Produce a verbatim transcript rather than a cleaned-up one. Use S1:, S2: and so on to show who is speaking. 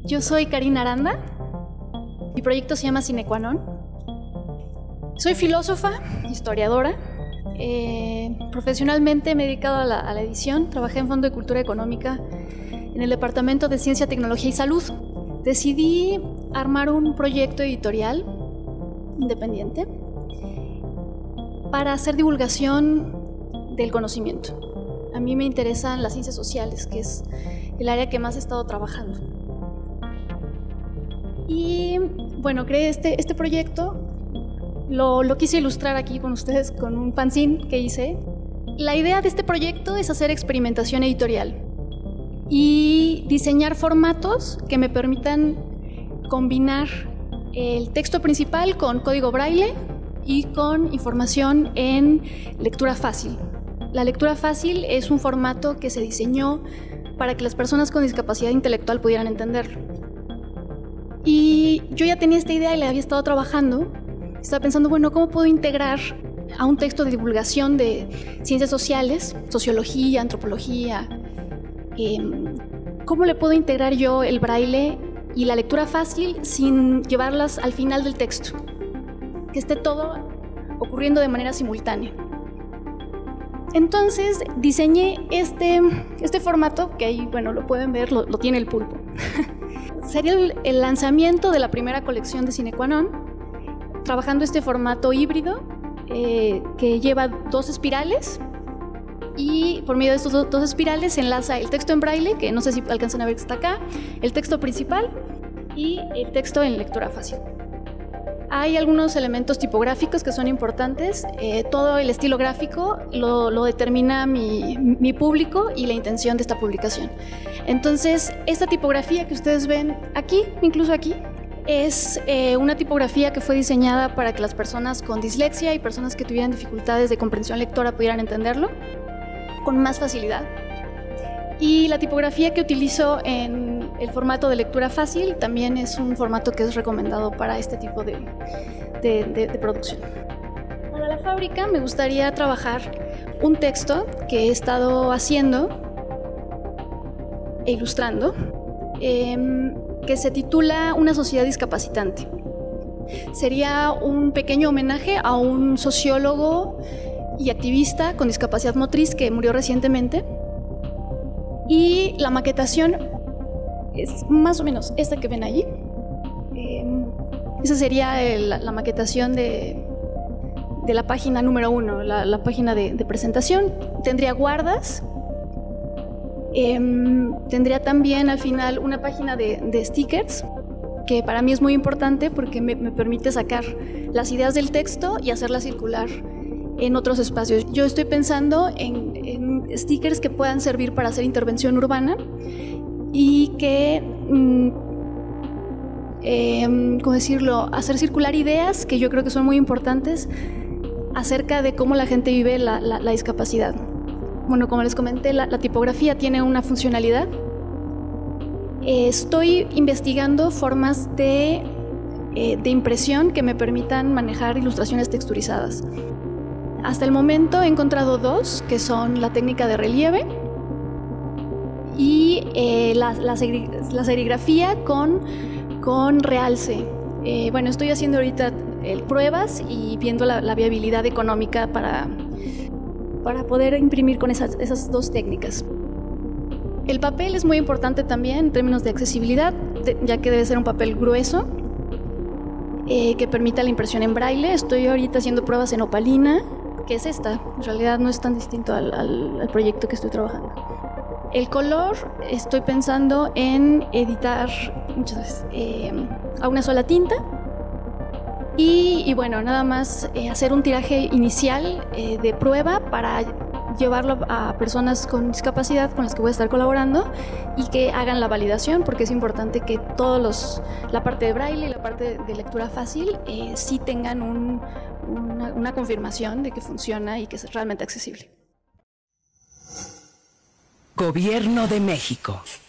S1: Yo soy Karina Aranda. Mi proyecto se llama Sine Qua Non. Soy filósofa, historiadora. Eh, profesionalmente me he dedicado a la, a la edición. Trabajé en Fondo de Cultura Económica en el Departamento de Ciencia, Tecnología y Salud. Decidí armar un proyecto editorial independiente para hacer divulgación del conocimiento. A mí me interesan las ciencias sociales, que es el área que más he estado trabajando. Y bueno, creé este, este proyecto, lo, lo quise ilustrar aquí con ustedes con un fanzine que hice. La idea de este proyecto es hacer experimentación editorial y diseñar formatos que me permitan combinar el texto principal con código braille y con información en lectura fácil. La lectura fácil es un formato que se diseñó para que las personas con discapacidad intelectual pudieran entenderlo. Y yo ya tenía esta idea y la había estado trabajando. Estaba pensando, bueno, ¿cómo puedo integrar a un texto de divulgación de ciencias sociales, sociología, antropología? Eh, ¿Cómo le puedo integrar yo el braille y la lectura fácil sin llevarlas al final del texto? Que esté todo ocurriendo de manera simultánea. Entonces diseñé este, este formato, que ahí, bueno, lo pueden ver, lo, lo tiene el pulpo. Sería el, el lanzamiento de la primera colección de Sine Qua Non, trabajando este formato híbrido eh, que lleva dos espirales, y por medio de estos dos, dos espirales se enlaza el texto en braille, que no sé si alcanzan a ver que está acá, el texto principal y el texto en lectura fácil. Hay algunos elementos tipográficos que son importantes. Eh, todo el estilo gráfico lo, lo determina mi, mi público y la intención de esta publicación. Entonces, esta tipografía que ustedes ven aquí, incluso aquí, es eh, una tipografía que fue diseñada para que las personas con dislexia y personas que tuvieran dificultades de comprensión lectora pudieran entenderlo con más facilidad. Y la tipografía que utilizo en el formato de lectura fácil también es un formato que es recomendado para este tipo de, de, de, de producción. Para la fábrica me gustaría trabajar un texto que he estado haciendo e ilustrando, eh, que se titula Una sociedad discapacitante. Sería un pequeño homenaje a un sociólogo y activista con discapacidad motriz que murió recientemente. Y la maquetación es más o menos esta que ven allí. Eh, esa sería el, la maquetación de, de la página número uno, la, la página de, de presentación. Tendría guardas. Eh, tendría también al final una página de, de stickers, que para mí es muy importante porque me, me permite sacar las ideas del texto y hacerlas circular en otros espacios. Yo estoy pensando en, en stickers que puedan servir para hacer intervención urbana y que, mm, eh, ¿cómo decirlo?, hacer circular ideas que yo creo que son muy importantes acerca de cómo la gente vive la, la, la discapacidad. Bueno, como les comenté, la, la tipografía tiene una funcionalidad. Eh, estoy investigando formas de, eh, de impresión que me permitan manejar ilustraciones texturizadas. Hasta el momento he encontrado dos, que son la técnica de relieve y eh, la, la, la serigrafía con, con realce. Eh, bueno, estoy haciendo ahorita eh, pruebas y viendo la, la viabilidad económica para, para poder imprimir con esas, esas dos técnicas. El papel es muy importante también en términos de accesibilidad, de, ya que debe ser un papel grueso eh, que permita la impresión en braille. Estoy ahorita haciendo pruebas en opalina, que es esta. En realidad no es tan distinto al, al, al proyecto que estoy trabajando. El color, estoy pensando en editar muchas veces eh, a una sola tinta y, y bueno, nada más eh, hacer un tiraje inicial eh, de prueba para llevarlo a personas con discapacidad con las que voy a estar colaborando y que hagan la validación, porque es importante que todos los, la parte de braille y la parte de lectura fácil eh, sí tengan un Una, una confirmación de que funciona y que es realmente accesible.
S2: Gobierno de México.